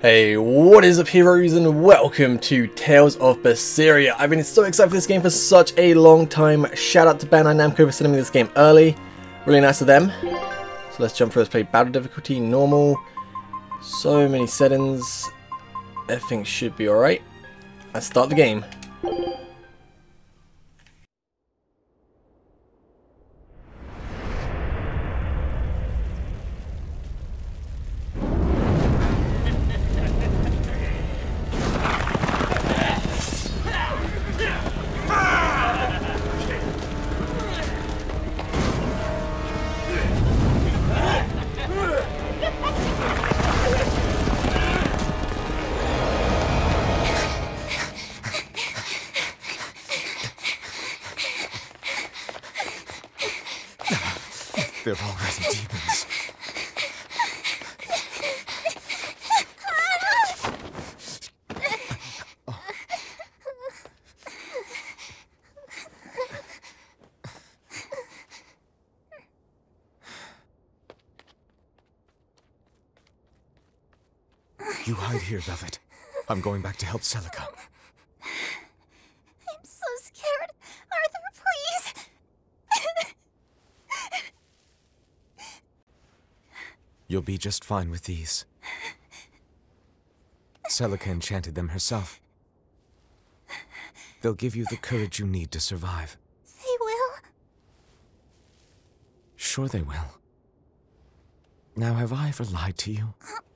Hey, what is up heroes and welcome to Tales of Berseria. I've been so excited for this game for such a long time. Shout out to Bandai Namco for sending me this game early. Really nice of them. So let's jump first, play battle difficulty, normal. So many settings. Everything should be alright. Let's start the game. They're all rising demons. You hide here, Velvet. I'm going back to help Celica. I'm so scared. Arthur, please. You'll be just fine with these. Celica enchanted them herself. They'll give you the courage you need to survive. They will? Sure they will. Now, have I ever lied to you?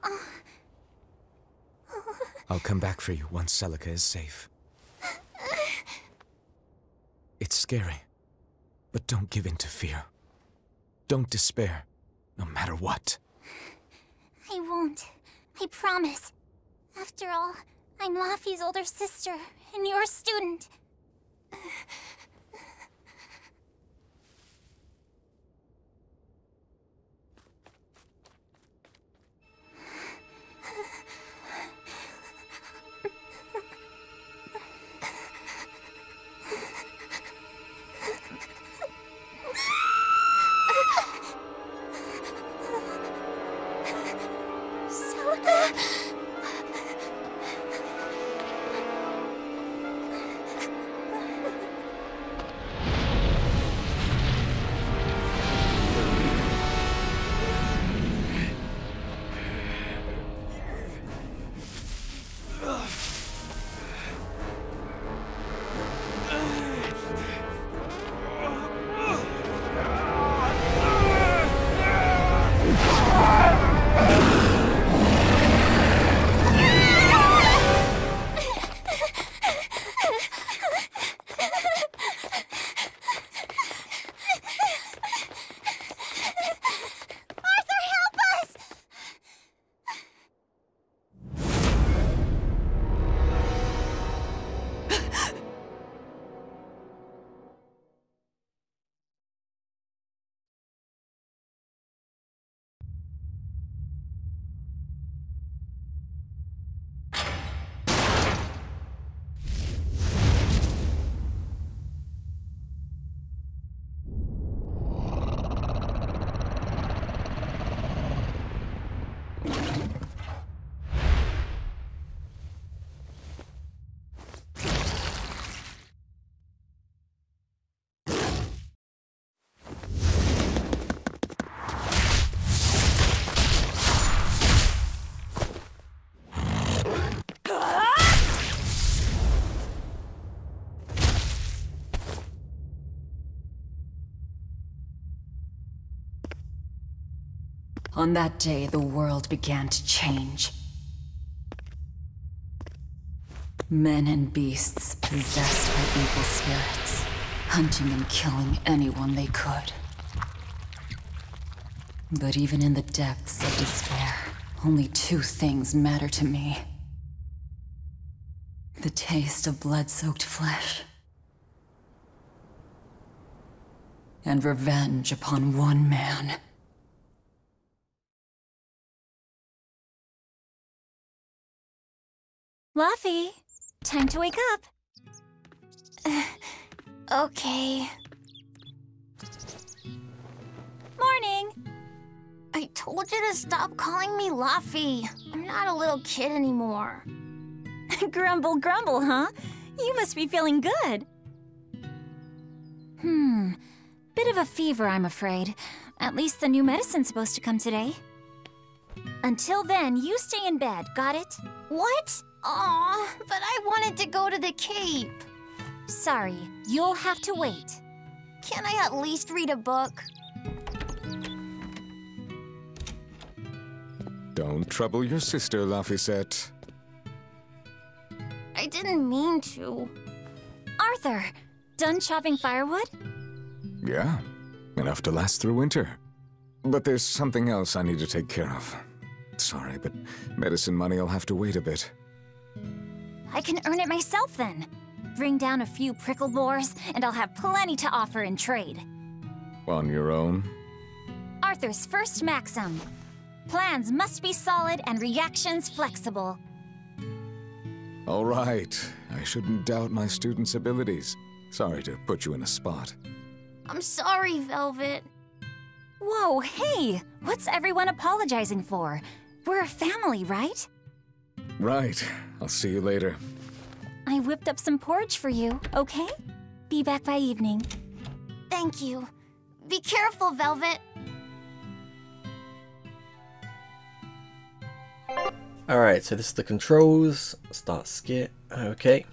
I'll come back for you once Celica is safe. It's scary, but don't give in to fear. Don't despair, no matter what. I won't. I promise. After all, I'm Laufey's older sister, and your student. On that day, the world began to change. Men and beasts possessed by evil spirits, hunting and killing anyone they could. But even in the depths of despair, only two things matter to me. The taste of blood-soaked flesh, and revenge upon one man. Laufey, time to wake up. Okay. Morning. I told you to stop calling me Laffy. I'm not a little kid anymore. Grumble, grumble, huh? You must be feeling good. Bit of a fever, I'm afraid. At least the new medicine's supposed to come today. Until then, you stay in bed, got it? What? Aw, but I wanted to go to the Cape. Sorry, you'll have to wait. Can I at least read a book? Don't trouble your sister, Laphicet. I didn't mean to. Arthur, done chopping firewood? Yeah, enough to last through winter. But there's something else I need to take care of. Sorry, but medicine money'll have to wait a bit. I can earn it myself then. Bring down a few prickle boars, and I'll have plenty to offer in trade. On your own? Arthur's first maxim. Plans must be solid and reactions flexible. All right. I shouldn't doubt my students' abilities. Sorry to put you in a spot. I'm sorry, Velvet. Whoa, hey! What's everyone apologizing for? We're a family, right? Right. I'll see you later. I whipped up some porridge for you, okay? Be back by evening. Thank you. Be careful, Velvet. Alright, so this is the controls. Start skit. Okay.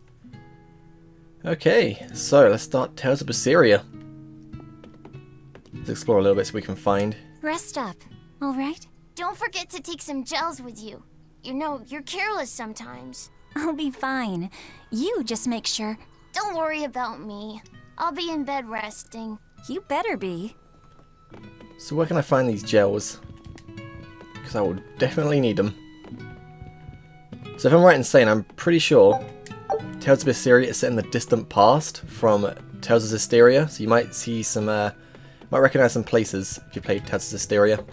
Okay, so let's start Tales of Berseria. Let's explore a little bit so we can find. Rest up, all right? Don't forget to take some gels with you. You know, you're careless sometimes. I'll be fine. You just make sure. Don't worry about me. I'll be in bed resting. You better be. So where can I find these gels? Because I will definitely need them. So if I'm right in saying, I'm pretty sure Tales of Berseria is set in the distant past from Tales of Zestiria. So you might see some, might recognize some places if you played Tales of Zestiria.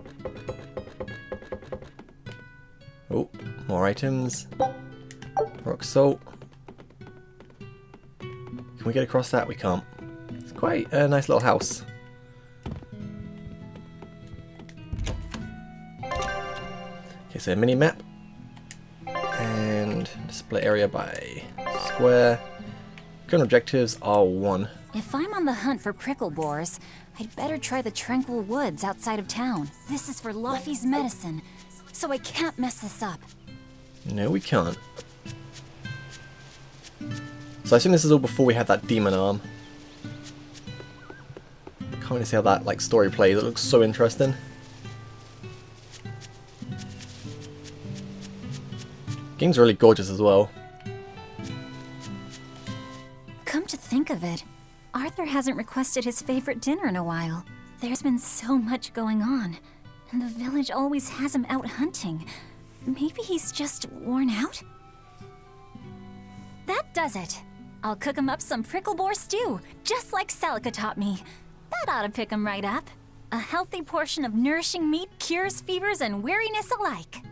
Oh, more items. Rock salt. Can we get across that? We can't. It's quite a nice little house. Okay, so a mini map. And display area by square. Current objectives are 1. If I'm on the hunt for prickle boars, I'd better try the tranquil woods outside of town. This is for Laffy's medicine, so I can't mess this up. No, we can't. So I assume this is all before we had that demon arm. Can't really see how that story plays. It looks so interesting. Game's really gorgeous as well. Come to think of it, Arthur hasn't requested his favorite dinner in a while. There's been so much going on, and the village always has him out hunting. Maybe he's just worn out? That does it. I'll cook him up some prickle boar stew, just like Celica taught me. That ought to pick him right up. A healthy portion of nourishing meat cures fevers and weariness alike.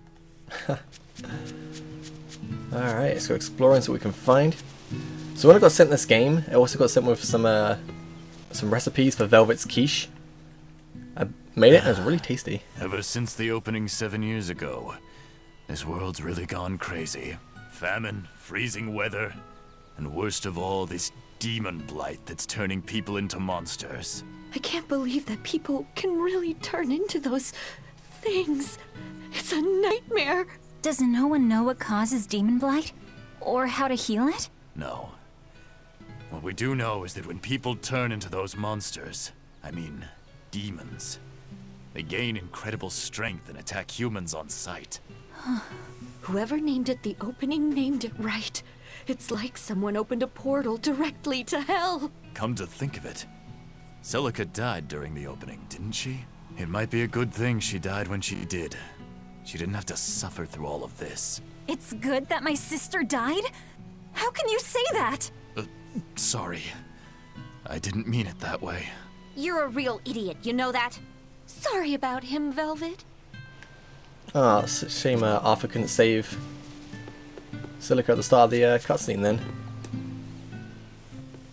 Alright, let's go exploring so we can find. So when I got sent this game, I also got sent with some recipes for Velvet's quiche. I made it and it was really tasty. Ever since the opening 7 years ago, this world's really gone crazy. Famine, freezing weather, and worst of all, this demon blight that's turning people into monsters. I can't believe that people can really turn into those things. It's a nightmare. Does no one know what causes demon blight? Or how to heal it? No. What we do know is that when people turn into those monsters, I mean, demons, they gain incredible strength and attack humans on sight. Whoever named it the opening named it right. It's like someone opened a portal directly to hell. Come to think of it, Celica died during the opening, didn't she? It might be a good thing she died when she did. She didn't have to suffer through all of this. It's good that my sister died? How can you say that? Sorry. I didn't mean it that way. You're a real idiot, you know that? Sorry about him, Velvet. Ah, it's a shame Arthur couldn't save Celica at the start of the cutscene then.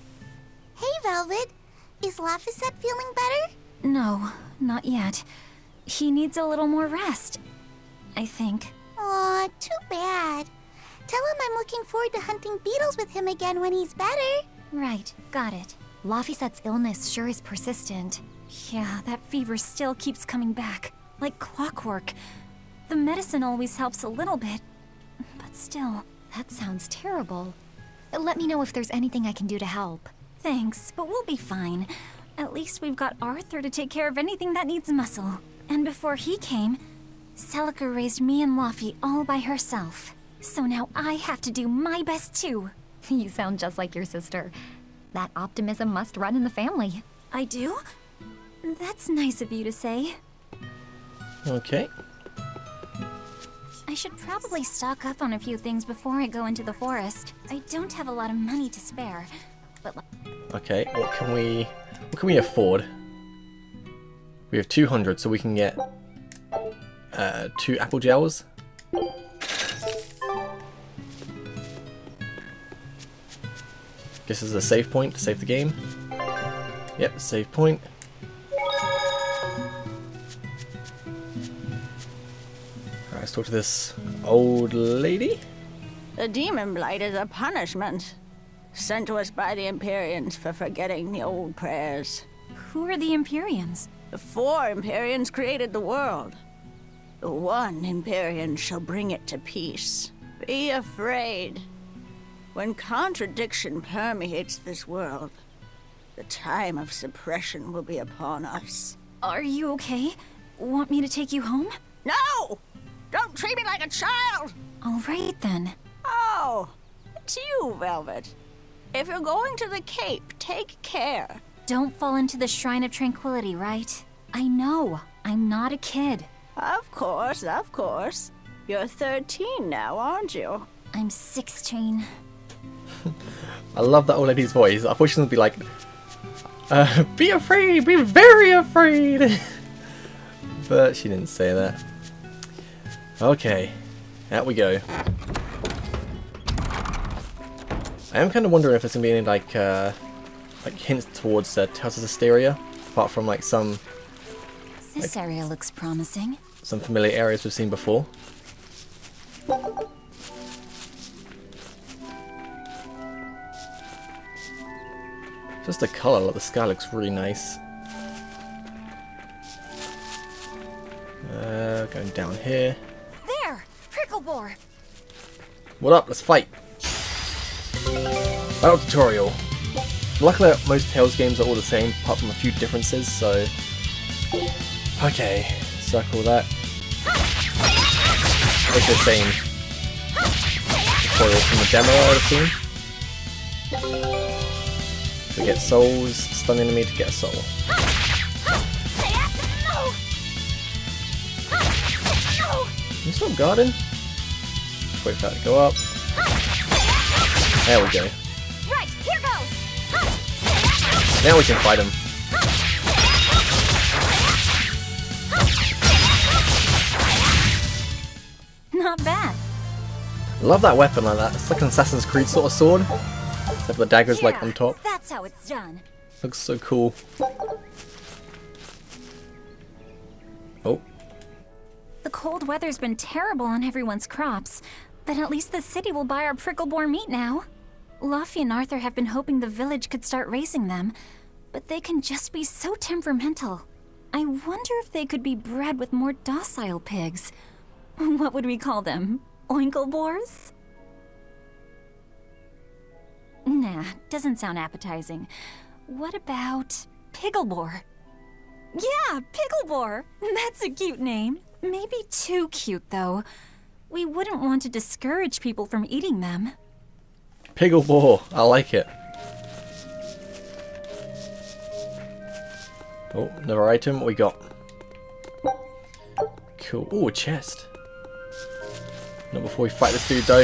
Hey, Velvet. Is Laphicet feeling better? No, not yet. He needs a little more rest, I think. Aw, too bad. Tell him I'm looking forward to hunting beetles with him again when he's better. Right, got it. Laphicet's illness sure is persistent. Yeah, that fever still keeps coming back, like clockwork. The medicine always helps a little bit, but still. That sounds terrible. Let me know if there's anything I can do to help. Thanks, but we'll be fine. At least we've got Arthur to take care of anything that needs muscle. And before he came, Celica raised me and Laphi all by herself. So now I have to do my best too. You sound just like your sister. That optimism must run in the family. I do? That's nice of you to say. Okay. I should probably stock up on a few things before I go into the forest. I don't have a lot of money to spare, but... Okay, what can we afford? We have 200, so we can get 2 apple gels. This is a save point to save the game. Yep, save point. Alright, let's talk to this old lady. The demon blight is a punishment sent to us by the Empyreans for forgetting the old prayers. Who are the Empyreans? The 4 Empyreans created the world. The 1 Empyrean shall bring it to peace. Be afraid. When contradiction permeates this world, the time of suppression will be upon us. Are you okay? Want me to take you home? No! Don't treat me like a child! All right then. Oh, it's you, Velvet. If you're going to the Cape, take care. Don't fall into the Shrine of Tranquility, right? I know. I'm not a kid. Of course, of course. You're 13 now, aren't you? I'm 16. I love that old lady's voice. I thought she was gonna be like, be afraid, be very afraid. But she didn't say that. Okay, out we go. I am kind of wondering if there's gonna be any like hints towards Tales of Zestiria, apart from like some This area looks promising. some familiar areas we've seen before. Just the colour, like the sky looks really nice. Going down here. There! Pricklebore! What up? Let's fight! Battle tutorial. Luckily, most Tales games are all the same, apart from a few differences, so... Okay, circle that. It's the same tutorial from the demo I would assume. To get souls, stun enemy to get a soul. Can you stop guarding? Wait for that to go up. There we go. Right, here goes! Now we can fight him. Not bad. Love that weapon like that. It's like an Assassin's Creed sort of sword. Except the dagger's like on top. That's how it's done. Looks so cool. Oh. The cold weather's been terrible on everyone's crops, but at least the city will buy our Pricklebore meat now. Laphi and Arthur have been hoping the village could start raising them, but they can just be so temperamental. I wonder if they could be bred with more docile pigs. What would we call them? Oinklebores? Nah, doesn't sound appetizing. What about Picklebore? Yeah, Picklebore! That's a cute name. Maybe too cute, though. We wouldn't want to discourage people from eating them. Picklebore. I like it. Oh, another item. What we got? Cool. Oh, a chest. Not before we fight this dude, though.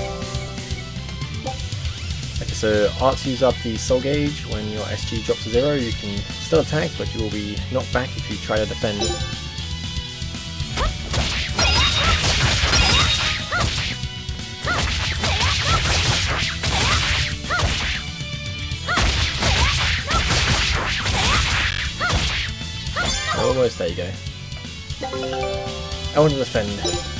Okay, so arts use up the soul gauge. When your SG drops to 0, you can still attack, but you will be knocked back if you try to defend. Almost, there you go. I want to defend.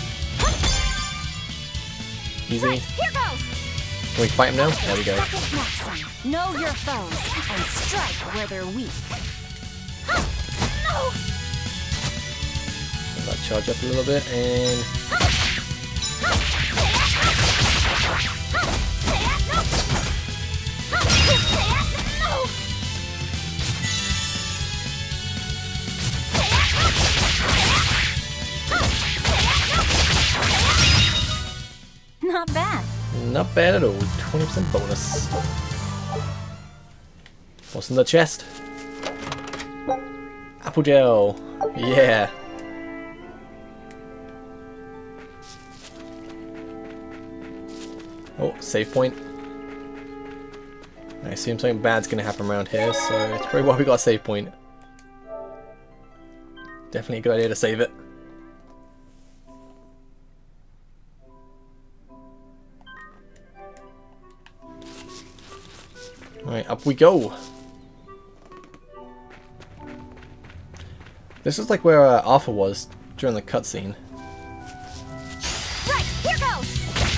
Easy. Here goes. Can we fight him now? There we go. Second Maxim. Know your foes and strike where they're weak. No. Let that charge up a little bit and. Not bad. Not bad at all. 20% bonus. What's in the chest? Apple gel. Yeah. Oh, save point. I assume something bad's gonna happen around here, so it's probably why we got a save point. Definitely a good idea to save it. Alright, up we go. This is like where Arthur was during the cutscene. Right, here goes.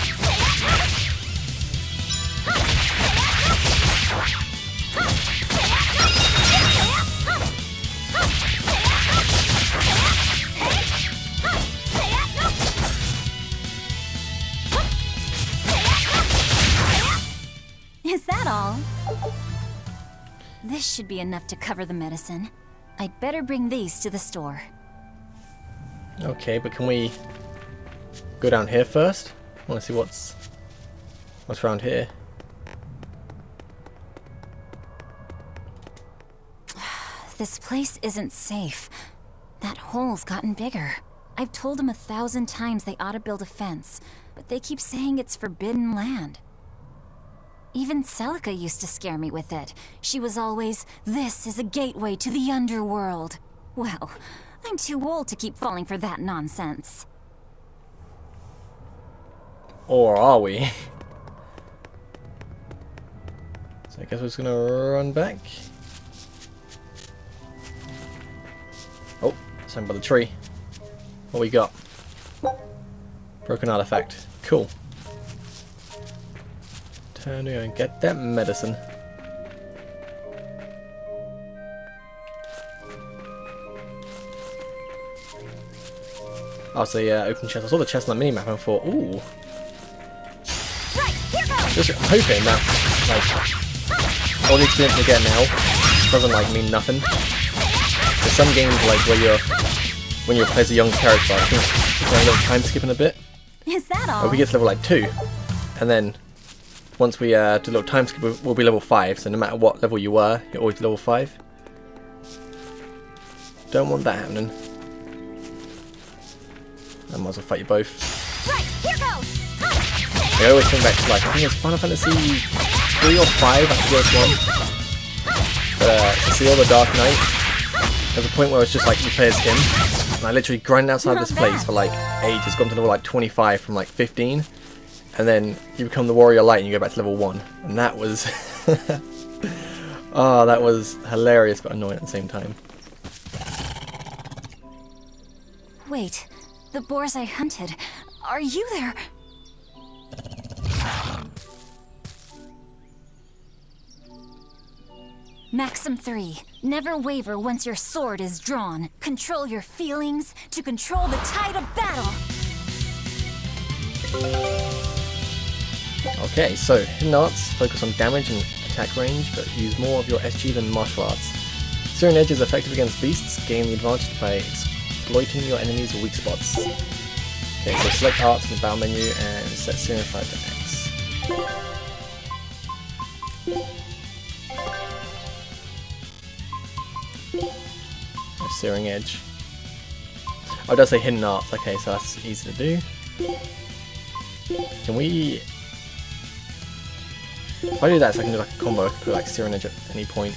Is that all? This should be enough to cover the medicine. I'd better bring these to the store. Okay, but can we go down here first? I want to see what's around here. This place isn't safe. That hole's gotten bigger. I've told them 1,000 times they ought to build a fence, but they keep saying it's forbidden land. Even Celica used to scare me with it. She was always, "This is a gateway to the underworld." Well, I'm too old to keep falling for that nonsense. Or are we? So I guess we're just gonna run back. Oh, something by the tree. What we got? Broken artifact. Cool. Turn to go and get that medicine. Oh, so yeah, open chest. I saw the chest on the minimap and I thought, ooh. Right, here goes. Just hoping that, like, all the experience we get now doesn't, like, mean nothing. There's some games, like, where when you play as a young character, I think it's a little time skipping a bit. Is that all? But we get to level, like, 2, and then once we do a little time skip, we'll be level 5, so no matter what level you were, you're always level 5. Don't want that happening. I might as well fight you both. Right, here goes. I always think back to, like, I think it's Final Fantasy 3 or 5, I forget which one. But to see all the Dark Knight, there's a point where it's just like you play as him, and I literally grind outside this place for like ages, gone to level like 25 from like 15, and then you become the Warrior Light and you go back to level 1, and that was oh, that was hilarious but annoying at the same time. Wait, the boars I hunted, are you there? Maxim 3. Never waver once your sword is drawn. Control your feelings to control the tide of battle. Okay, so hidden arts focus on damage and attack range, but use more of your SG than martial arts. Searing Edge is effective against beasts, gain the advantage by exploiting your enemies' weak spots. Okay, so select arts in the battle menu and set Searing Fire to X. Searing Edge. Oh, it does say hidden arts. Okay, so that's easy to do. Can we... If I do that, so I can do like a combo, I can put like Searing Edge at any point.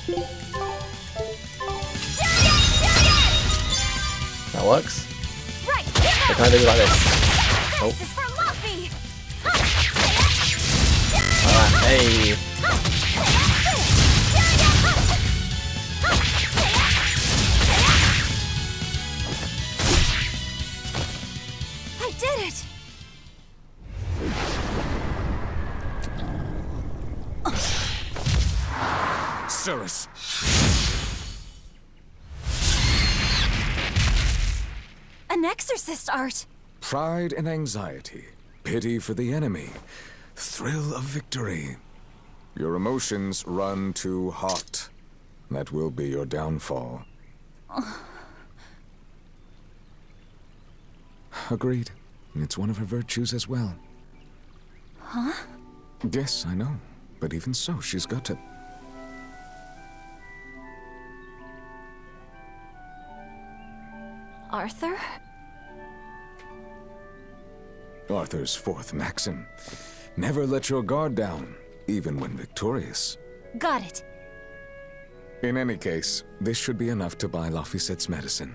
That works. Right, So can I do it like this? Oh. this is for Luffy. Alright, hey! Cirrus! An exorcist art! Pride and anxiety, pity for the enemy, thrill of victory. Your emotions run too hot. That will be your downfall. Agreed. It's one of her virtues as well. Huh? Yes, I know. But even so, she's got to... Arthur? Arthur's fourth maxim. Never let your guard down, even when victorious. Got it. In any case, this should be enough to buy Laphicette's medicine.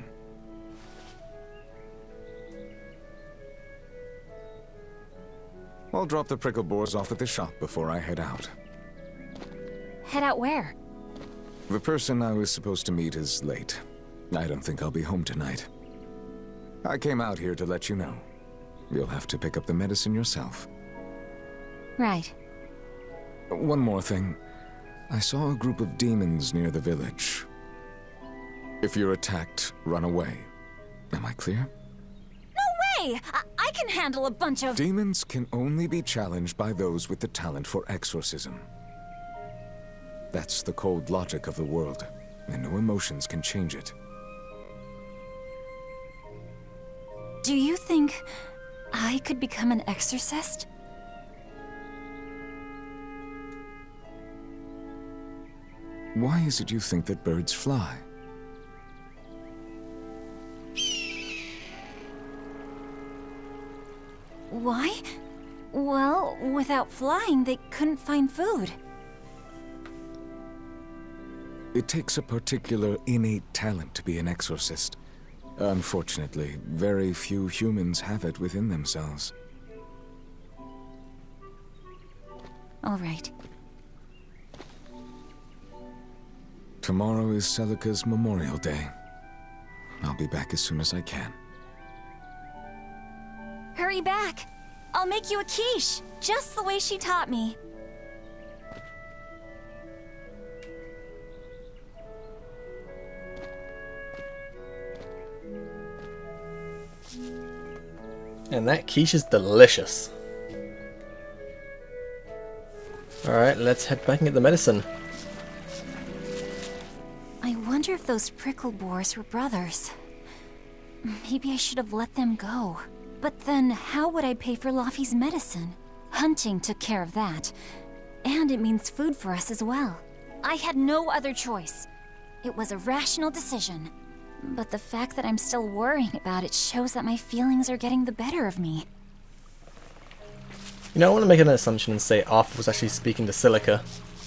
I'll drop the prickle boars off at the shop before I head out. Head out where? The person I was supposed to meet is late. I don't think I'll be home tonight. I came out here to let you know. You'll have to pick up the medicine yourself. Right. One more thing. I saw a group of demons near the village. If you're attacked, run away. Am I clear? No way! I can handle a bunch of... Demons can only be challenged by those with the talent for exorcism. That's the cold logic of the world, and no emotions can change it. Do you think I could become an exorcist? Why is it you think that birds fly? Why? Well, without flying, they couldn't find food. It takes a particular innate talent to be an exorcist. Unfortunately, very few humans have it within themselves. All right. Tomorrow is Celica's Memorial Day. I'll be back as soon as I can. Hurry back! I'll make you a quiche, just the way she taught me. And that quiche is delicious. Alright, let's head back and get the medicine. I wonder if those prickle boars were brothers. Maybe I should have let them go. But then, how would I pay for Laffy's medicine? Hunting took care of that. And it means food for us as well. I had no other choice. It was a rational decision. But the fact that I'm still worrying about it shows that my feelings are getting the better of me. You know, I want to make an assumption and say Arthur was actually speaking to Celica.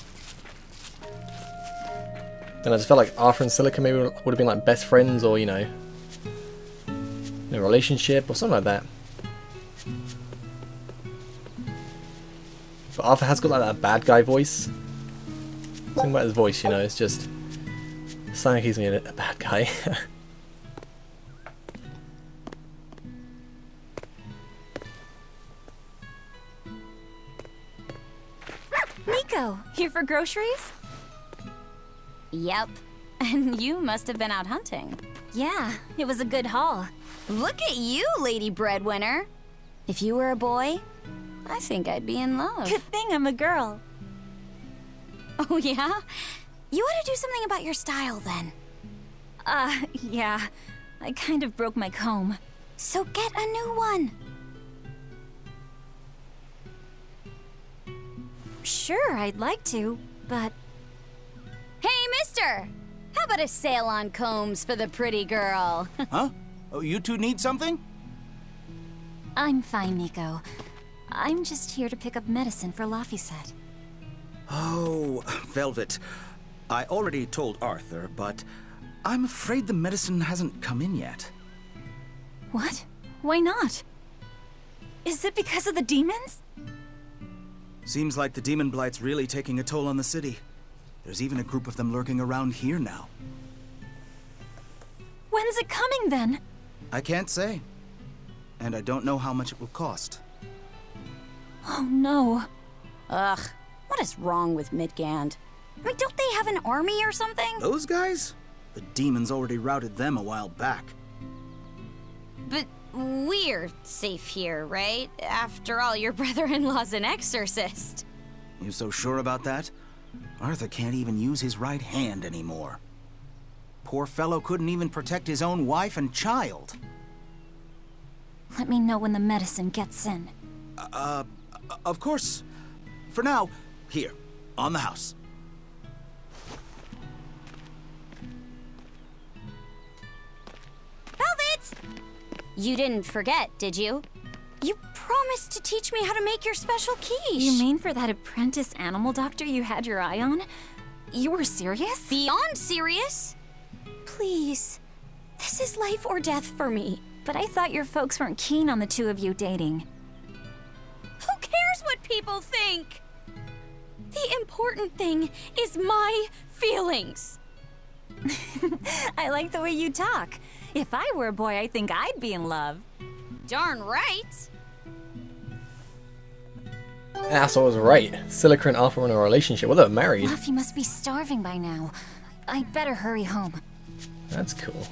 And I just felt like Arthur and Celica maybe would have been like best friends, or, you know, in a relationship or something like that. But Arthur has got like that bad guy voice. Something about his voice, you know, it's just sounding like he's being a bad guy. Nico, here for groceries? Yep. And you must have been out hunting. Yeah, it was a good haul. Look at you, Lady Breadwinner. If you were a boy, I think I'd be in love. Good thing I'm a girl. Oh, yeah? You ought to do something about your style, then. Yeah. I kind of broke my comb. So get a new one. Sure, I'd like to, but... Hey, mister! How about a sale on combs for the pretty girl? Huh? Oh, you two need something? I'm fine, Nico. I'm just here to pick up medicine for Laphicet. Oh, Velvet. I already told Arthur, but I'm afraid the medicine hasn't come in yet. What? Why not? Is it because of the demons? Seems like the demon blight's really taking a toll on the city. There's even a group of them lurking around here now. When's it coming, then? I can't say. And I don't know how much it will cost. Oh, no. Ugh, what is wrong with Midgand? I mean, don't they have an army or something? Those guys? The demons already routed them a while back. But we're safe here, right? After all, your brother-in-law's an exorcist. You so sure about that? Arthur can't even use his right hand anymore. Poor fellow couldn't even protect his own wife and child. Let me know when the medicine gets in. Of course. For now, here, on the house. Velvet! You didn't forget, did you? You promised to teach me how to make your special quiche. You mean for that apprentice animal doctor you had your eye on? You were serious? Beyond serious? Please. This is life or death for me. But I thought your folks weren't keen on the two of you dating. Who cares what people think? The important thing is my feelings. I like the way you talk. If I were a boy, I think I'd be in love. Darn right. Asshole was right. Silica and Arthur were in a relationship. Well, they're married. Luffy must be starving by now. I'd better hurry home. That's cool.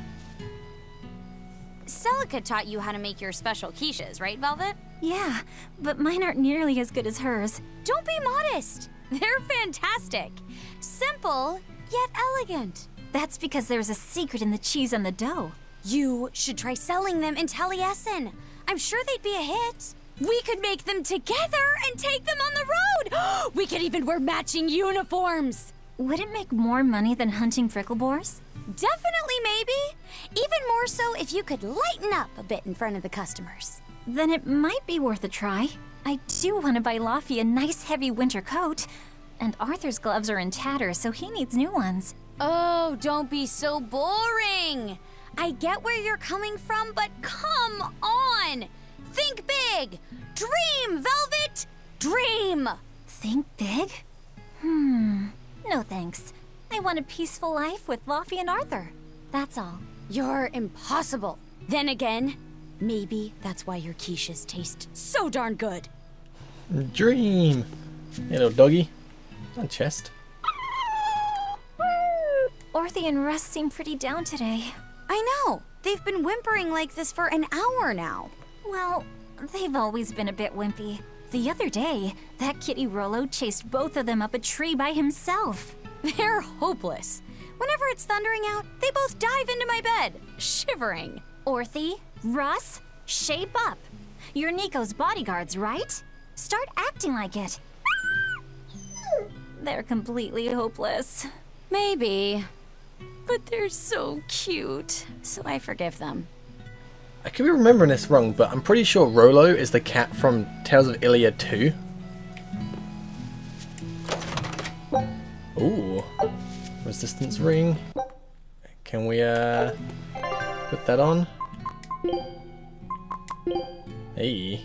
Celica taught you how to make your special quiches, right, Velvet? Yeah, but mine aren't nearly as good as hers. Don't be modest. They're fantastic. Simple, yet elegant. That's because there's a secret in the cheese on the dough. You should try selling them in Taliesin. I'm sure they'd be a hit. We could make them together and take them on the road. We could even wear matching uniforms. Would it make more money than hunting fricklebores? Definitely, maybe. Even more so if you could lighten up a bit in front of the customers. Then it might be worth a try. I do want to buy Luffy a nice heavy winter coat. And Arthur's gloves are in tatters, so he needs new ones. Oh, don't be so boring. I get where you're coming from, but come on. Think big. Dream, Velvet. Dream. Think big? No thanks. I want a peaceful life with Luffy and Arthur. That's all. You're impossible. Then again, maybe that's why your quiches taste so darn good. Dream. Hey, little doggy. On chest. Orthy and Russ seem pretty down today. I know. They've been whimpering like this for an hour now. Well, they've always been a bit wimpy. The other day, that kitty Rollo chased both of them up a tree by himself. They're hopeless. Whenever it's thundering out, they both dive into my bed, shivering. Orthy, Russ, shape up. You're Nico's bodyguards, right? Start acting like it. They're completely hopeless. Maybe. But they're so cute, so I forgive them. I could be remembering this wrong, but I'm pretty sure Rollo is the cat from Tales of Iliad 2. Ooh. Resistance ring. Can we put that on? Hey.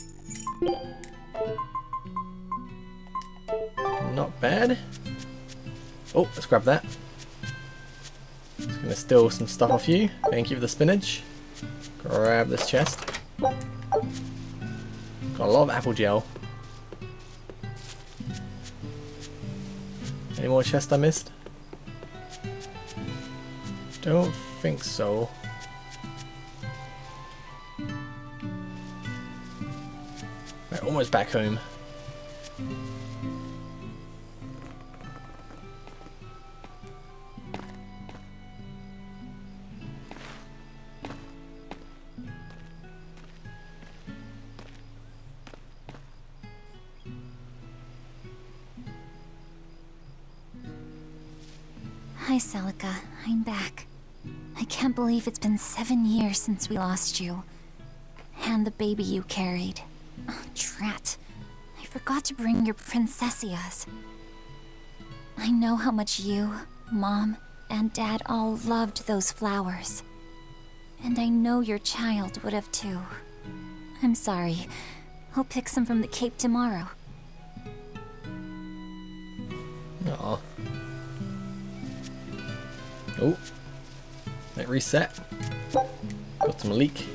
Not bad. Oh, let's grab that. Just gonna steal some stuff off you. Thank you for the spinach. Grab this chest. Got a lot of apple gel. Any more chests I missed? Don't think so. Right, almost back home. Hi, Celica. I'm back. I can't believe it's been 7 years since we lost you. And the baby you carried. Oh, drat. I forgot to bring your princessias. I know how much you, Mom, and Dad all loved those flowers. And I know your child would have too. I'm sorry. I'll pick some from the Cape tomorrow. Aw. Oh, that reset. Got some leak.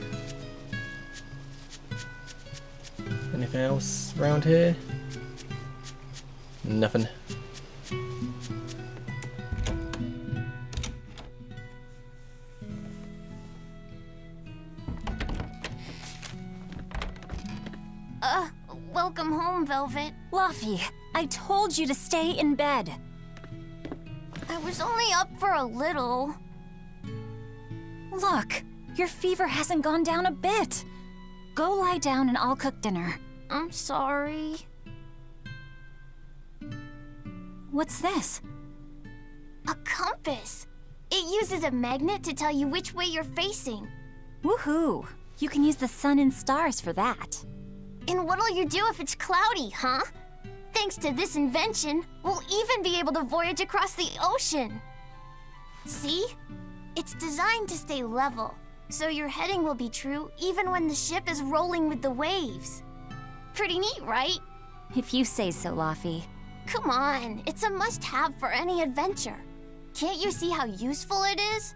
Anything else around here? Nothing. Velvet. Luffy, I told you to stay in bed. I was only up for a little. Look, your fever hasn't gone down a bit. Go lie down and I'll cook dinner. I'm sorry. What's this? A compass. It uses a magnet to tell you which way you're facing. Woohoo! You can use the sun and stars for that. And what'll you do if it's cloudy, huh? Thanks to this invention, we'll even be able to voyage across the ocean. See? It's designed to stay level, so your heading will be true even when the ship is rolling with the waves. Pretty neat, right? If you say so, Luffy. Come on, it's a must-have for any adventure. Can't you see how useful it is?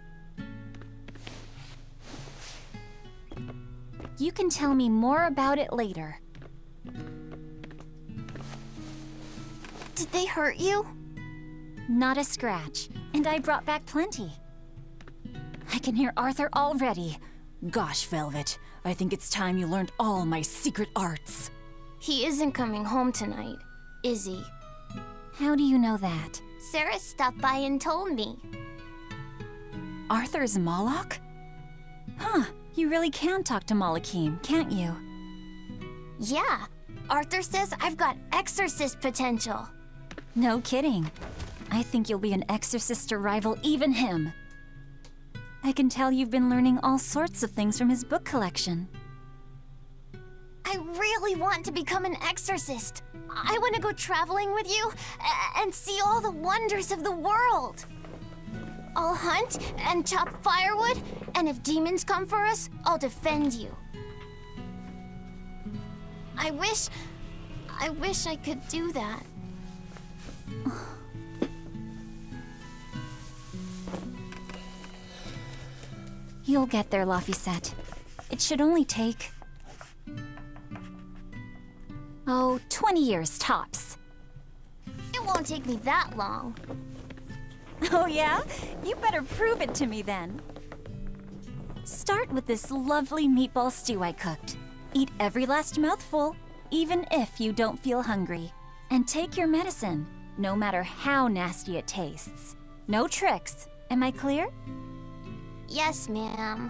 You can tell me more about it later. Did they hurt you? Not a scratch, and I brought back plenty. I can hear Arthur already. Gosh, Velvet, I think it's time you learned all my secret arts. He isn't coming home tonight, is he? How do you know that? Sarah stopped by and told me. Arthur's Moloch? Huh, you really can talk to Malakim, can't you? Yeah, Arthur says I've got exorcist potential. No kidding. I think you'll be an exorcist to rival even him. I can tell you've been learning all sorts of things from his book collection. I really want to become an exorcist. I want to go traveling with you and see all the wonders of the world. I'll hunt and chop firewood, and if demons come for us, I'll defend you. I wish I could do that. You'll get there, Laphicet. It should only take... 20 years tops. It won't take me that long. Oh yeah? You better prove it to me then. Start with this lovely meatball stew I cooked. Eat every last mouthful, even if you don't feel hungry. And take your medicine, no matter how nasty it tastes. No tricks. Am I clear? Yes, ma'am.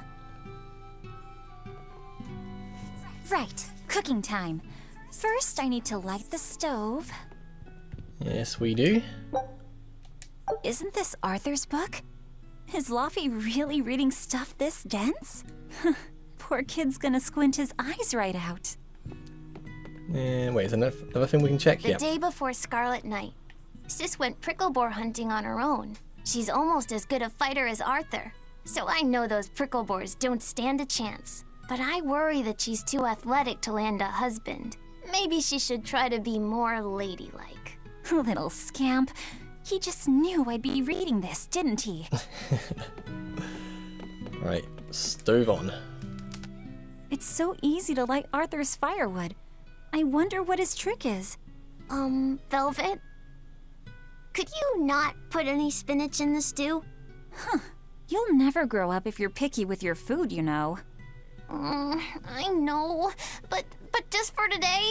Right, cooking time. First, I need to light the stove. Yes, we do. Isn't this Arthur's book? Is Luffy really reading stuff this dense? Poor kid's gonna squint his eyes right out. Wait, is there another thing we can check? The day before Scarlet Night, Sis went prickle boar hunting on her own. She's almost as good a fighter as Arthur, so I know those prickle boars don't stand a chance. But I worry that she's too athletic to land a husband. Maybe she should try to be more ladylike. Little scamp. He just knew I'd be reading this, didn't he? Right, stove on. It's so easy to light Arthur's firewood. I wonder what his trick is. Velvet? Could you not put any spinach in the stew? Huh. You'll never grow up if you're picky with your food, you know. I know, but just for today?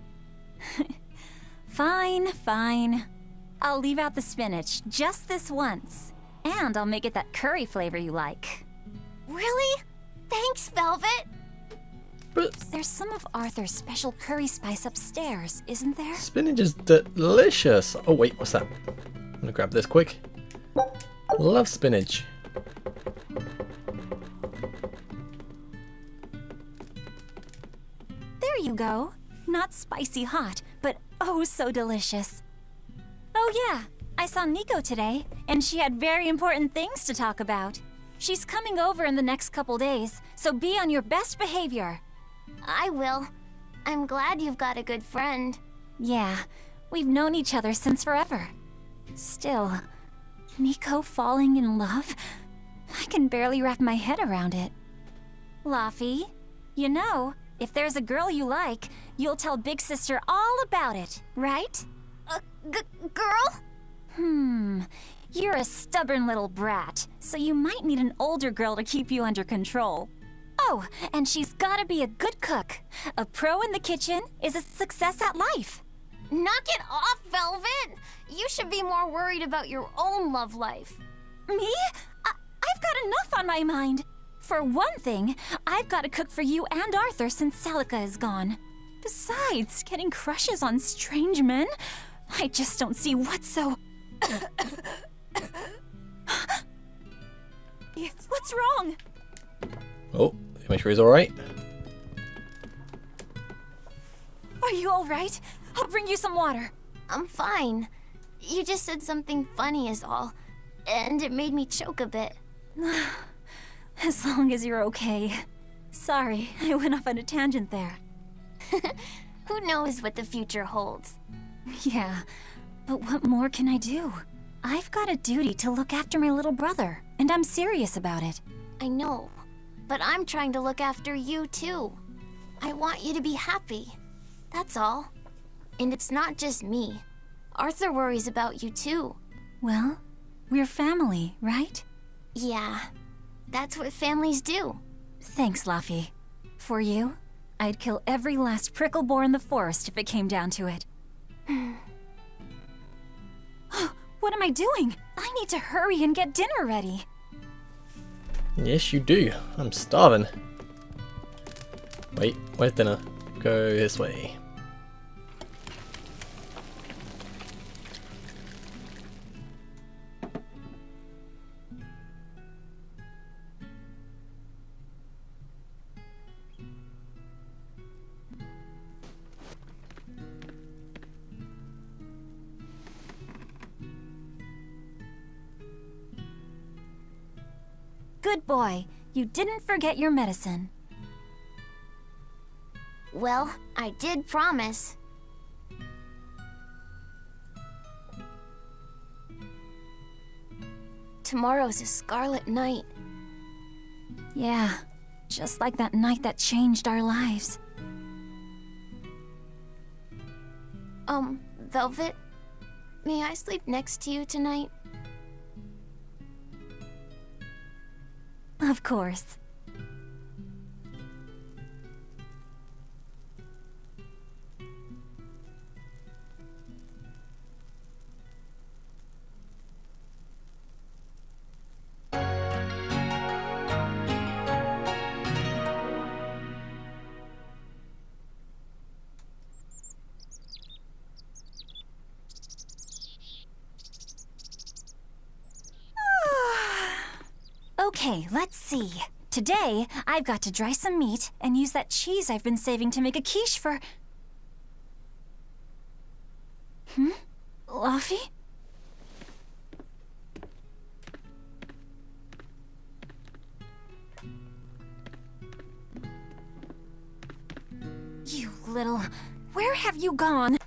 Fine, fine. I'll leave out the spinach just this once. And I'll make it that curry flavor you like. Really? Thanks, Velvet. But there's some of Arthur's special curry spice upstairs, isn't there? Spinach is delicious. Oh wait, what's that? I'm gonna grab this quick. Love spinach. There you go. Not spicy hot, but oh so delicious. Oh yeah, I saw Nico today, and she had very important things to talk about. She's coming over in the next couple days, so be on your best behavior. I will. I'm glad you've got a good friend. Yeah, we've known each other since forever. Still, Nico falling in love? I can barely wrap my head around it. Laffy, you know, if there's a girl you like, you'll tell Big Sister all about it, right? Girl? You're a stubborn little brat, so you might need an older girl to keep you under control. Oh, and she's gotta be a good cook. A pro in the kitchen is a success at life. Knock it off, Velvet! You should be more worried about your own love life. Me? I've got enough on my mind. For one thing, I've got to cook for you and Arthur since Celica is gone. Besides, getting crushes on strange men? I just don't see what's so... What's wrong? Oh, make sure he's alright. Are you alright? I'll bring you some water. I'm fine. You just said something funny is all, and it made me choke a bit. As long as you're okay. Sorry, I went off on a tangent there. Who knows what the future holds? Yeah, but what more can I do? I've got a duty to look after my little brother, and I'm serious about it. I know, but I'm trying to look after you too. I want you to be happy. That's all. And it's not just me. Arthur worries about you too. Well, we're family, right? Yeah, that's what families do. Thanks, Laffy. For you, I'd kill every last prickle boar in the forest if it came down to it. What am I doing? I need to hurry and get dinner ready. Yes, you do. I'm starving. Wait, where's dinner? Go this way. Good boy. You didn't forget your medicine. Well, I did promise. Tomorrow's a scarlet night. Yeah, just like that night that changed our lives. Velvet, may I sleep next to you tonight? Of course. Okay, let's see. Today, I've got to dry some meat and use that cheese I've been saving to make a quiche for... Laffy? You little... Where have you gone?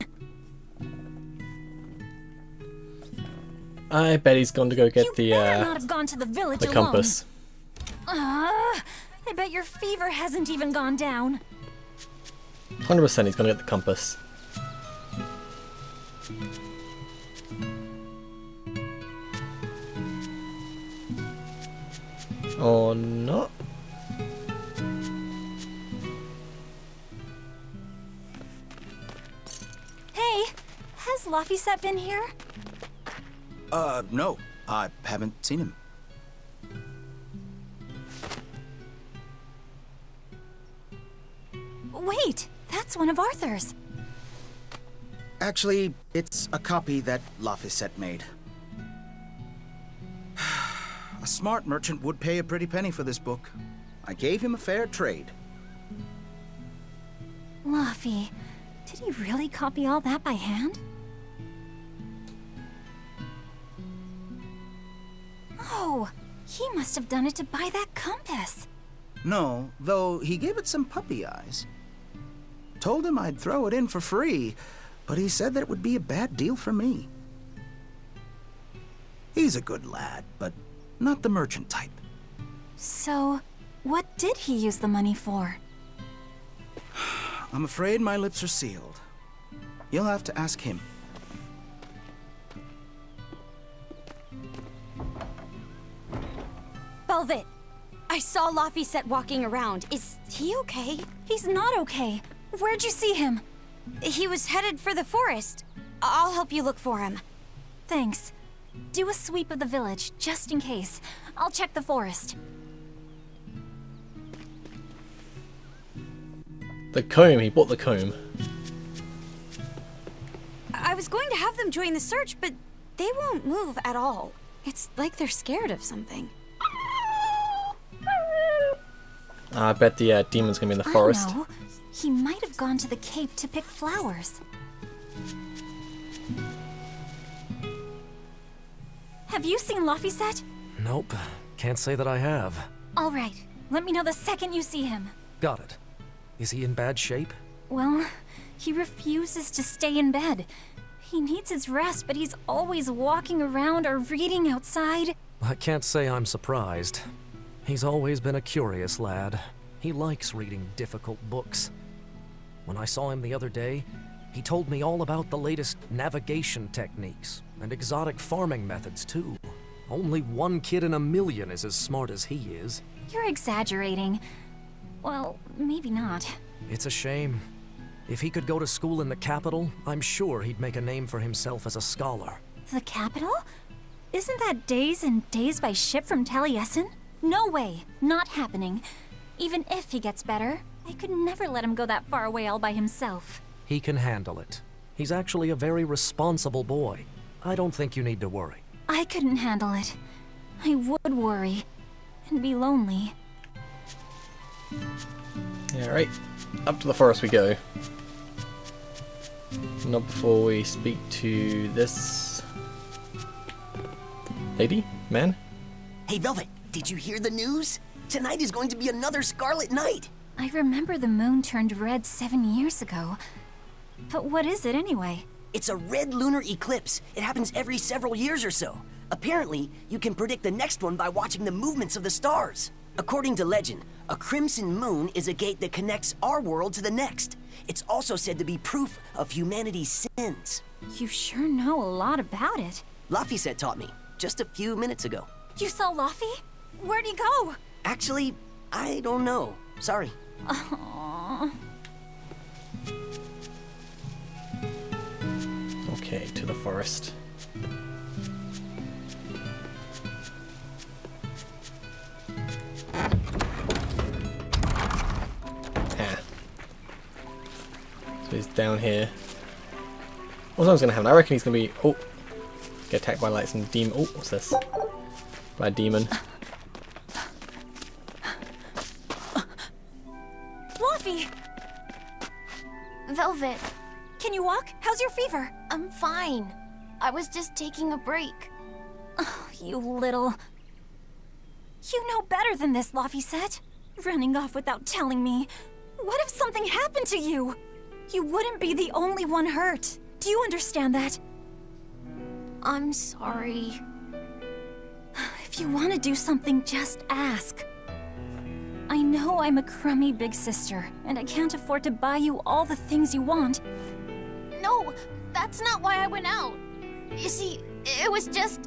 I bet he's gone to go get You better not have gone to the village alone. compass. I bet your fever hasn't even gone down. 100% he's gonna get the compass. Or not? Hey, has Laphicet been here? No. I haven't seen him. Wait, that's one of Arthur's. Actually, it's a copy that Laphicet made. A smart merchant would pay a pretty penny for this book. I gave him a fair trade. Laffy, did he really copy all that by hand? Oh, he must have done it to buy that compass. No, though he gave it some puppy eyes. Told him I'd throw it in for free, but he said that it would be a bad deal for me. He's a good lad, but not the merchant type. So, what did he use the money for? I'm afraid my lips are sealed. You'll have to ask him. Velvet, I saw Laphicet walking around. Is he okay? He's not okay. Where'd you see him? He was headed for the forest. I'll help you look for him. Thanks. Do a sweep of the village, just in case. I'll check the forest. The comb, he bought the comb. I was going to have them join the search, but they won't move at all. It's like they're scared of something. I bet the demon's gonna be in the forest. I know. He might have gone to the cape to pick flowers. Have you seen Laphicet? Nope. Can't say that I have. All right. Let me know the second you see him. Got it. Is he in bad shape? Well, he refuses to stay in bed. He needs his rest, but he's always walking around or reading outside. I can't say I'm surprised. He's always been a curious lad. He likes reading difficult books. When I saw him the other day, he told me all about the latest navigation techniques and exotic farming methods too. Only one kid in a million is as smart as he is. You're exaggerating. Well, maybe not. It's a shame. If he could go to school in the capital, I'm sure he'd make a name for himself as a scholar. The capital? Isn't that days and days by ship from Taliesin? No way. Not happening. Even if he gets better, I could never let him go that far away all by himself. He can handle it. He's actually a very responsible boy. I don't think you need to worry. I couldn't handle it. I would worry. And be lonely. Yeah, right. Up to the forest we go. Not before we speak to this lady? Man? Hey Velvet, did you hear the news? Tonight is going to be another Scarlet Night. I remember the moon turned red 7 years ago. But what is it anyway? It's a red lunar eclipse. It happens every several years or so. Apparently, you can predict the next one by watching the movements of the stars. According to legend, a crimson moon is a gate that connects our world to the next. It's also said to be proof of humanity's sins. You sure know a lot about it. Laphicet taught me, just a few minutes ago. You saw Laphi? Where'd he go? Actually, I don't know. Sorry. Aww. Okay, to the forest. So he's down here. What's gonna happen? I reckon he's gonna be get attacked by like some demon. Oh, what's this? By a demon. Laphi! Velvet, Can you walk? How's your fever? I'm fine. I was just taking a break. Oh, you little... You know better than this, Laphicet. Running off without telling me. What if something happened to you? You wouldn't be the only one hurt. Do you understand that? I'm sorry. If you want to do something, just ask. I know I'm a crummy big sister, and I can't afford to buy you all the things you want. No, that's not why I went out. You see, it was just...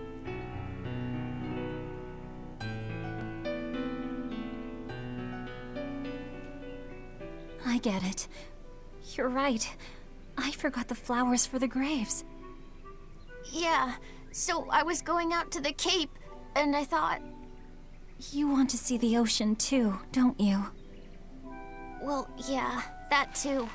I get it. You're right. I forgot the flowers for the graves. Yeah, so I was going out to the Cape, and I thought... You want to see the ocean too, don't you? Well, yeah, that too.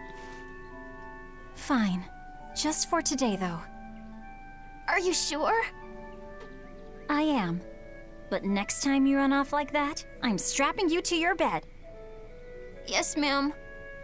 Fine. Just for today, though. Are you sure? I am. But next time you run off like that, I'm strapping you to your bed. Yes, ma'am.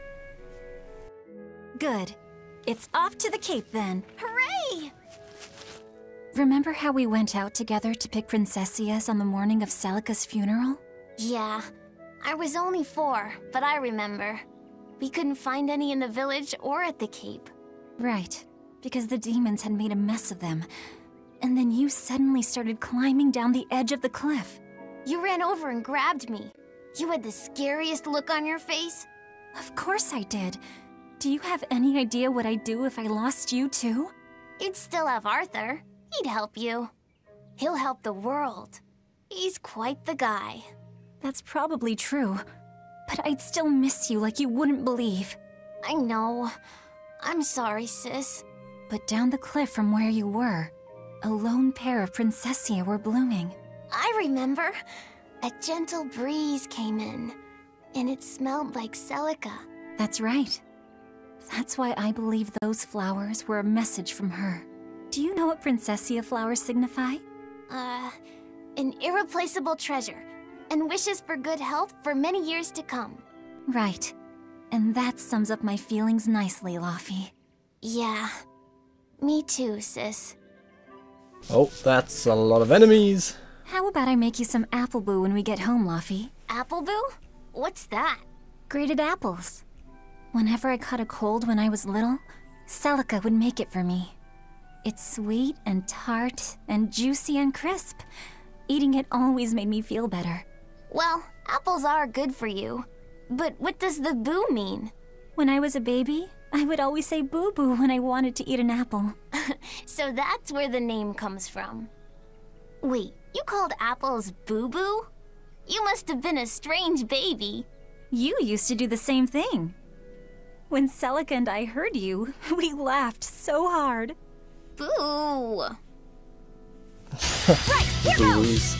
Good. It's off to the Cape, then. Hooray! Remember how we went out together to pick Princessias on the morning of Celica's funeral? Yeah. I was only 4, but I remember. We couldn't find any in the village or at the Cape. Right. Because the demons had made a mess of them. And then you suddenly started climbing down the edge of the cliff. You ran over and grabbed me. You had the scariest look on your face. Of course I did. Do you have any idea what I'd do if I lost you too? You'd still have Arthur. He'd help you. He'll help the world. He's quite the guy. That's probably true. But I'd still miss you like you wouldn't believe. I know. I'm sorry, sis. But down the cliff from where you were, a lone pair of Princessia were blooming. I remember. A gentle breeze came in, and it smelled like Celica. That's right. That's why I believe those flowers were a message from her. Do you know what Princessia flowers signify? An irreplaceable treasure, and wishes for good health for many years to come. Right. And that sums up my feelings nicely, Laufey. Yeah. Me too, sis. Oh, that's a lot of enemies. How about I make you some Appleboo when we get home, Laufey? Appleboo? What's that? Grated apples. Whenever I caught a cold when I was little, Celica would make it for me. It's sweet and tart and juicy and crisp. Eating it always made me feel better. Well, apples are good for you. But what does the boo mean? When I was a baby, I would always say boo-boo when I wanted to eat an apple. So that's where the name comes from. Wait, you called apples boo-boo? You must have been a strange baby. You used to do the same thing. When Celica and I heard you, we laughed so hard. Boo! Right, here goes!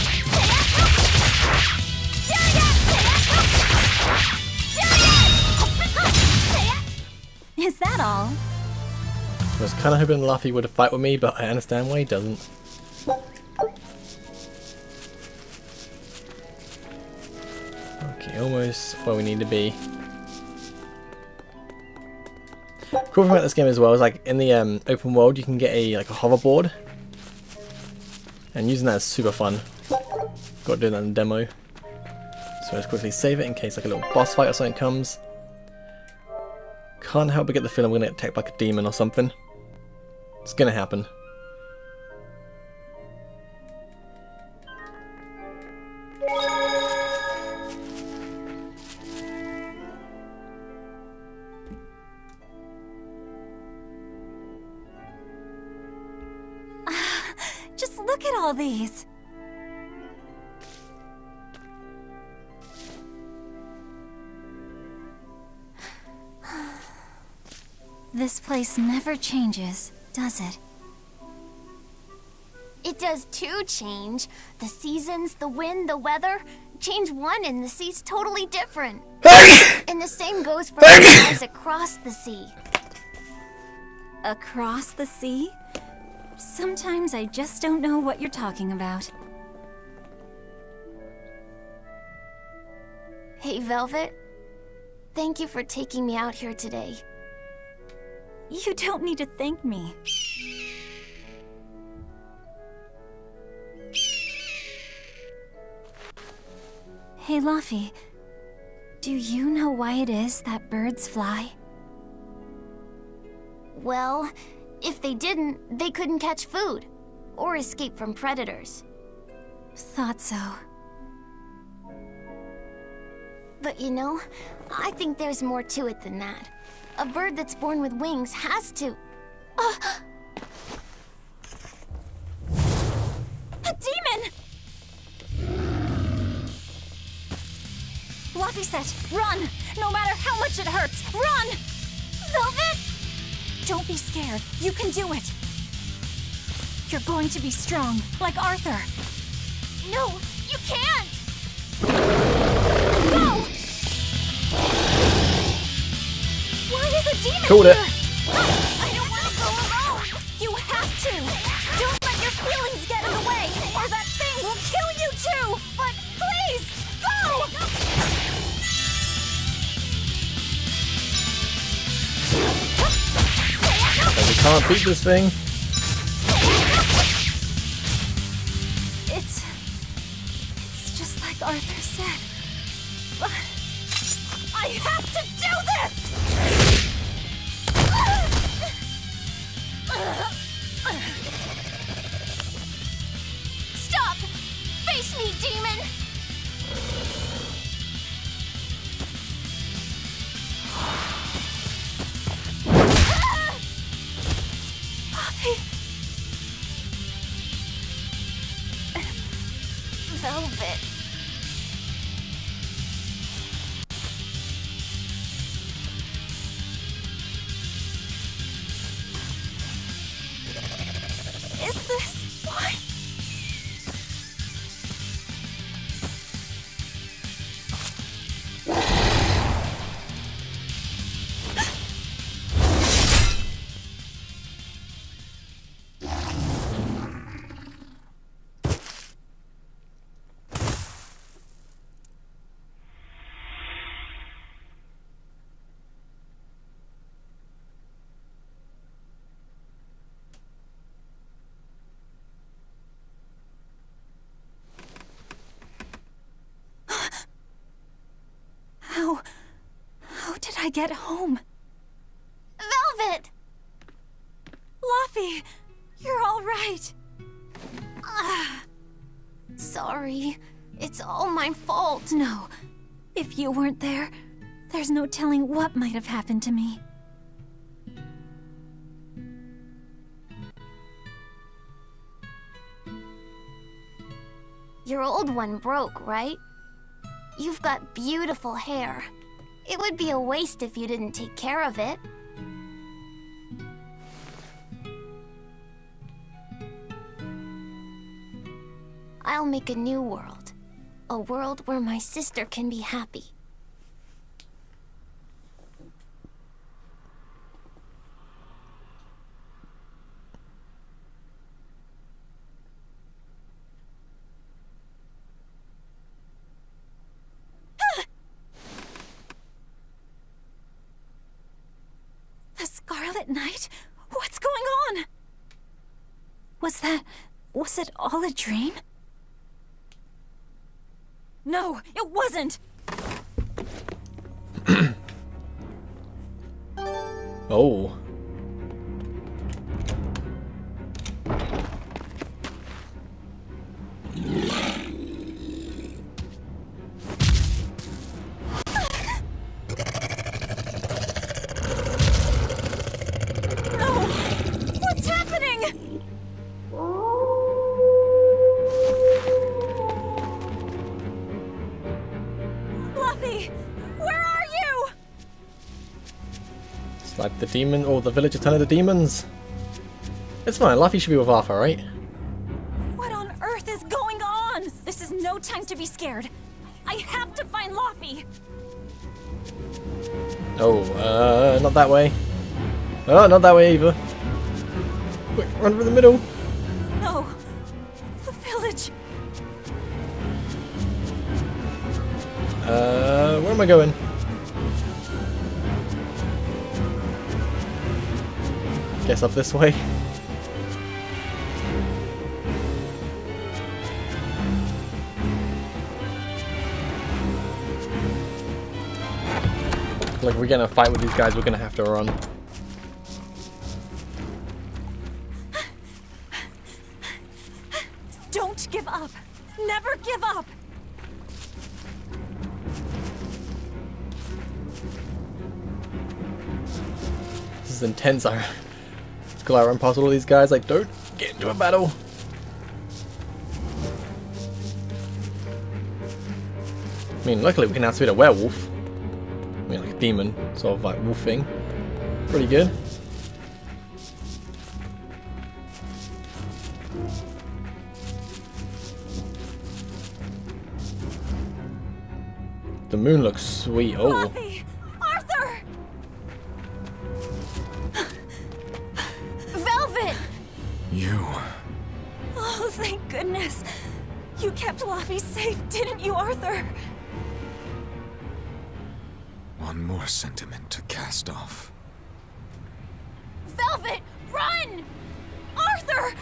Is that all? I was kind of hoping Laufey would fight with me, but I understand why he doesn't. Okay, almost where we need to be. Cool thing about this game as well is, like, in the open world you can get a hoverboard, and using that is super fun. Got to do that in the demo. So let's quickly save it in case like a little boss fight or something comes. Can't help but get the feeling we're gonna get attacked by like a demon or something. It's gonna happen. Just look at all these. This place never changes, does it? It does too change. The seasons, the wind, the weather. Change one and the sea's totally different. And the same goes for lives across the sea. Across the sea? Sometimes I just don't know what you're talking about. Hey, Velvet. Thank you for taking me out here today. You don't need to thank me. Hey, Laufey. Do you know why it is that birds fly? Well, if they didn't, they couldn't catch food or escape from predators. Thought so. But you know, I think there's more to it than that. A bird that's born with wings has to... A demon! Laufey, run! No matter how much it hurts, run! Velvet! Don't be scared. You can do it. You're going to be strong, like Arthur. No, you can't! Go! Why is a demon Called here? it. I don't want to go alone! You have to! Don't let your feelings get in the way, or that thing will kill you too! But please, go! So we can't beat this thing. It's just like Arthur said. But I have to do this! Stop! Face me, demon! Velvet. is this? What? How did I get home? Velvet! Luffy, you're all right. Sorry. It's all my fault. No, if you weren't there, there's no telling what might have happened to me. Your old one broke, right? You've got beautiful hair. It would be a waste if you didn't take care of it. I'll make a new world. A world where my sister can be happy. The Scarlet Knight? What's going on? Was it all a dream? No, it wasn't! Oh. What's happening? Luffy, where are you? It's like the demon, or the village ton of the demons. It's fine, Luffy should be with Arthur, right? What on earth is going on? This is no time to be scared. I have to find Luffy. Oh, not that way. Oh, not that way either. Quick, run for the middle. No, the village. Where am I going? Guess up this way. Like, if we're gonna fight with these guys, we're gonna have to run. Don't give up. Never give up. This is intense. I gotta run past all these guys. Like, don't get into a battle. I mean, luckily we can outspeed a werewolf. I mean, like a demon, sort of like wolf thing. Pretty good. The moon looks sweet. Oh. Luffy! Arthur! Velvet! You. Oh, thank goodness. You kept Luffy safe, didn't you, Arthur? One more sentiment to cast off. Velvet, run! Arthur!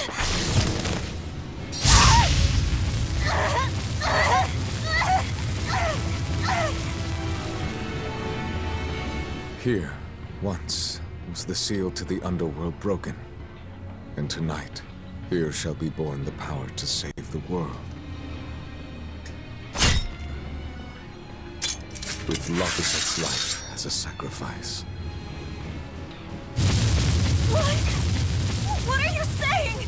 Here, once, was the seal to the underworld broken. And tonight, here shall be born the power to save the world. With Laphicet's life as a sacrifice. What are you saying?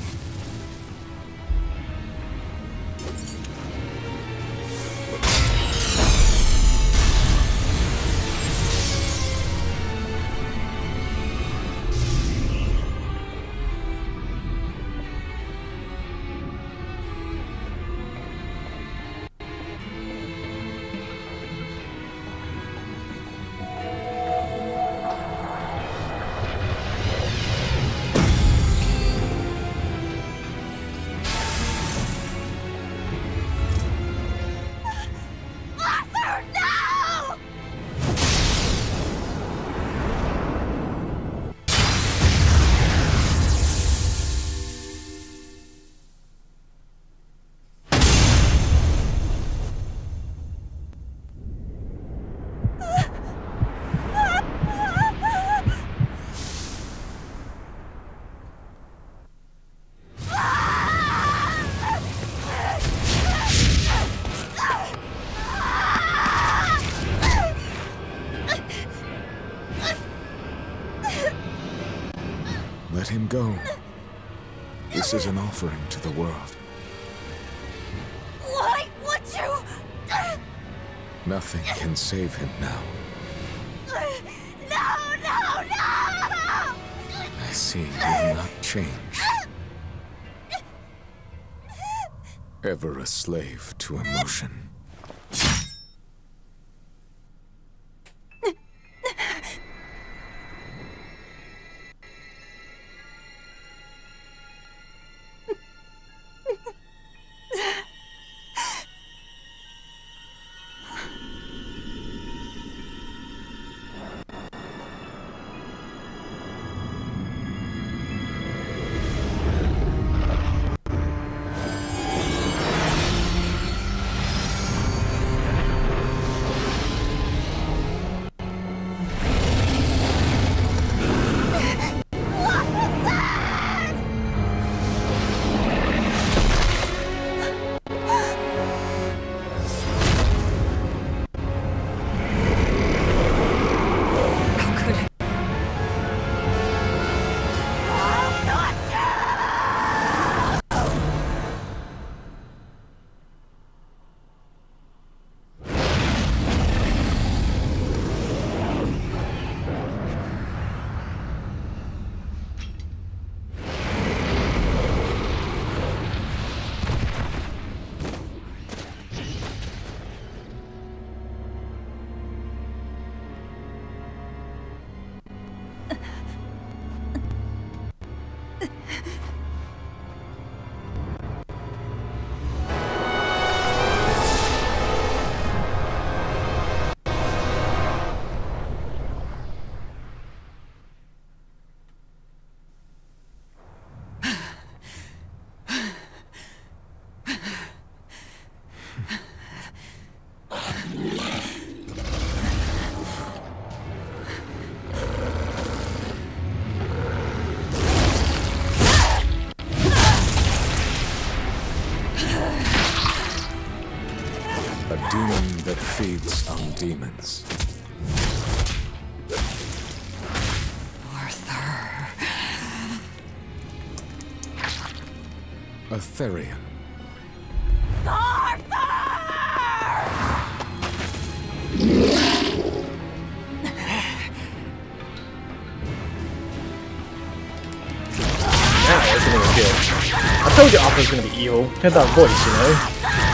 go. This is an offering to the world. Why would you? Nothing can save him now. No, no, no! I see you will not change. Ever a slave to emotion. A demon that feeds on demons. Arthur. A Therian. That's gonna be good. I told you Arthur's gonna be evil. Heard that voice, you know.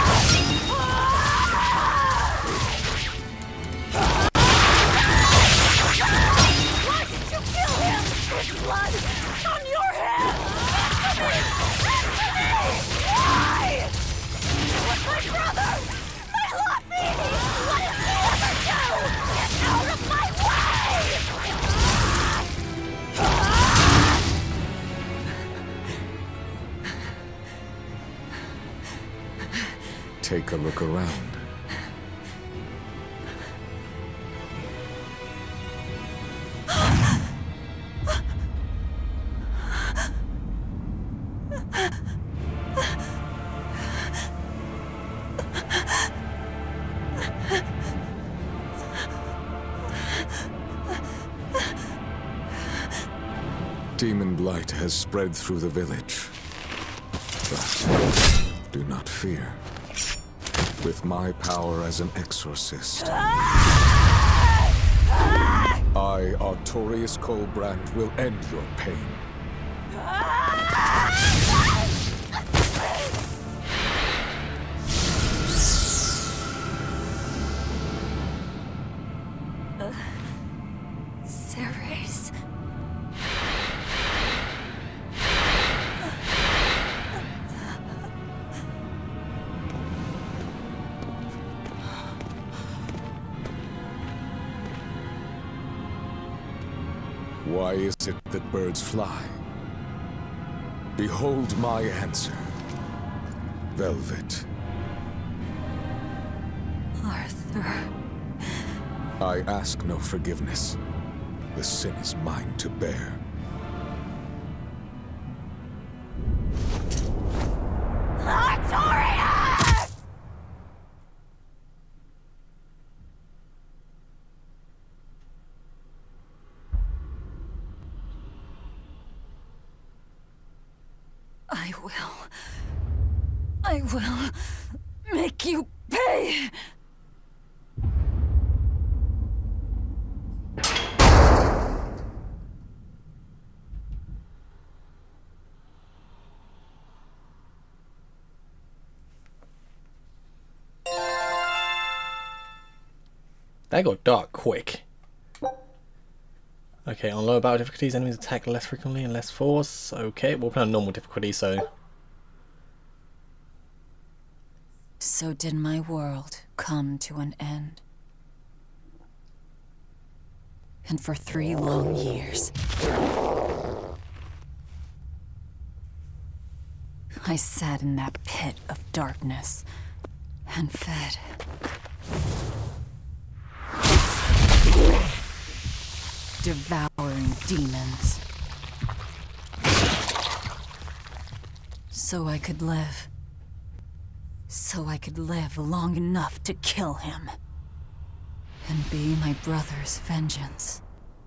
Take a look around. Demon blight has spread through the village. But do not fear. With my power as an exorcist, I, Artorius Colbrand, will end your pain. Ceres. Why is it that birds fly? Behold my answer. Velvet. Arthur. I ask no forgiveness. The sin is mine to bear. I will make you pay! That got dark quick. Okay, on lower battle difficulties, enemies attack less frequently and less force. Okay, we'll play on normal difficulty, so... So did my world come to an end. And for 3 long years, I sat in that pit of darkness and fed. Devouring demons. So I could live. So I could live long enough to kill him. And be my brother's vengeance.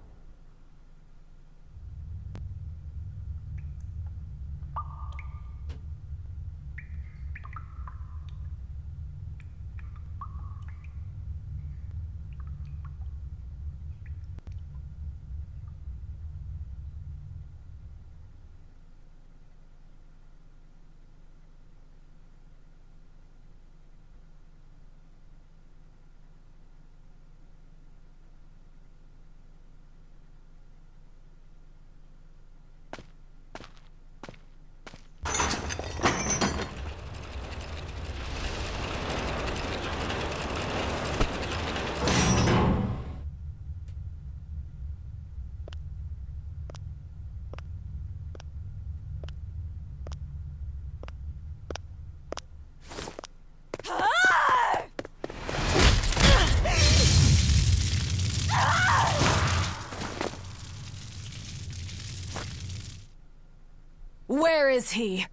Where is he?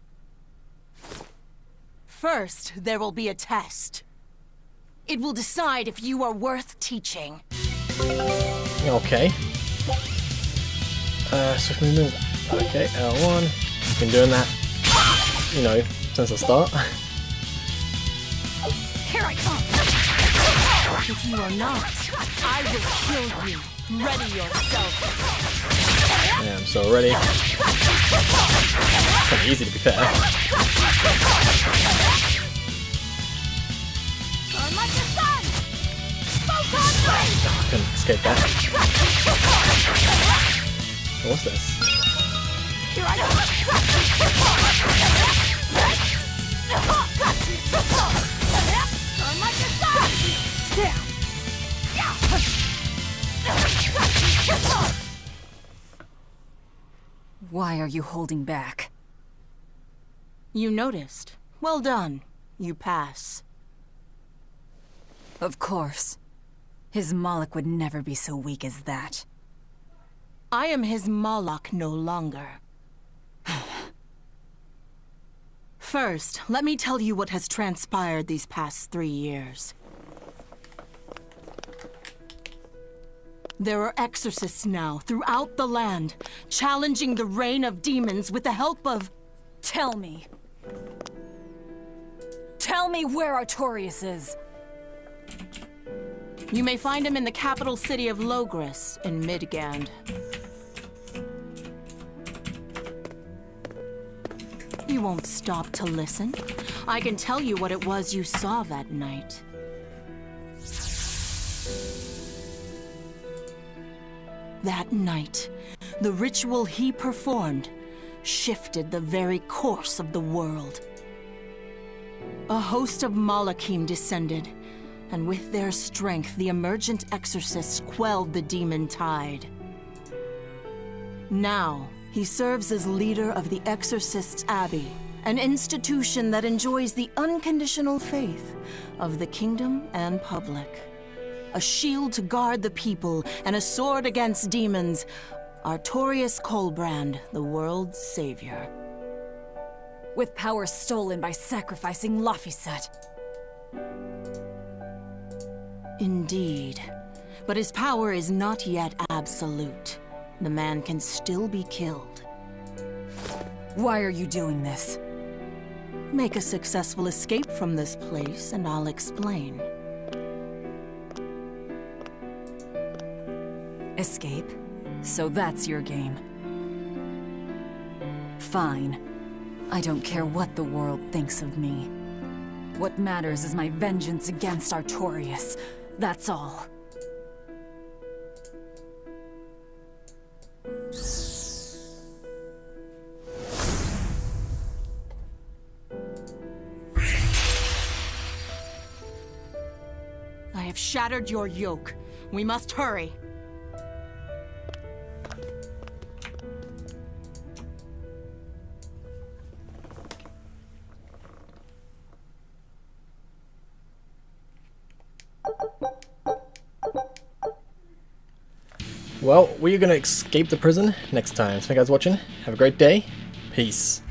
First, there will be a test. It will decide if you are worth teaching. Okay. Swift movement. Okay, L1. Been doing that, you know, since the start. Here I come! If you are not, I will kill you. Ready yourself. Yeah, I'm so ready. Kind of easy to be fair. Oh, I couldn't escape that. What's this? Here I Why are you holding back? You noticed. Well done. You pass. Of course. His Moloch would never be so weak as that. I am his Moloch no longer. First, let me tell you what has transpired these past 3 years. There are exorcists now throughout the land, challenging the reign of demons with the help of... Tell me. Tell me where Artorias is. You may find him in the capital city of Logris, in Midgand. You won't stop to listen. I can tell you what it was you saw that night. That night, the ritual he performed shifted the very course of the world. A host of Malachim descended, and with their strength, the emergent exorcists quelled the demon tide. Now, he serves as leader of the Exorcists' Abbey, an institution that enjoys the unconditional faith of the kingdom and public. A shield to guard the people and a sword against demons, Artorias Colbrand, the world's savior. With power stolen by sacrificing Laphicet. Indeed. But his power is not yet absolute. The man can still be killed. Why are you doing this? Make a successful escape from this place, and I'll explain. Escape? So that's your game. Fine. I don't care what the world thinks of me. What matters is my vengeance against Artorias. That's all. I have shattered your yoke. We must hurry. Well, we're going to escape the prison next time. So thank you guys for watching. Have a great day. Peace.